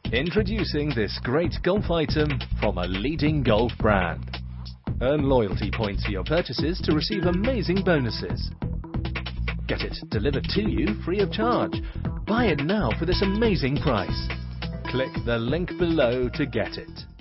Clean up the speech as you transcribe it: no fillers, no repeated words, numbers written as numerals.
Introducing this great golf item from a leading golf brand. Earn loyalty points for your purchases to receive amazing bonuses. Get it delivered to you free of charge. Buy it now for this amazing price. Click the link below to get it.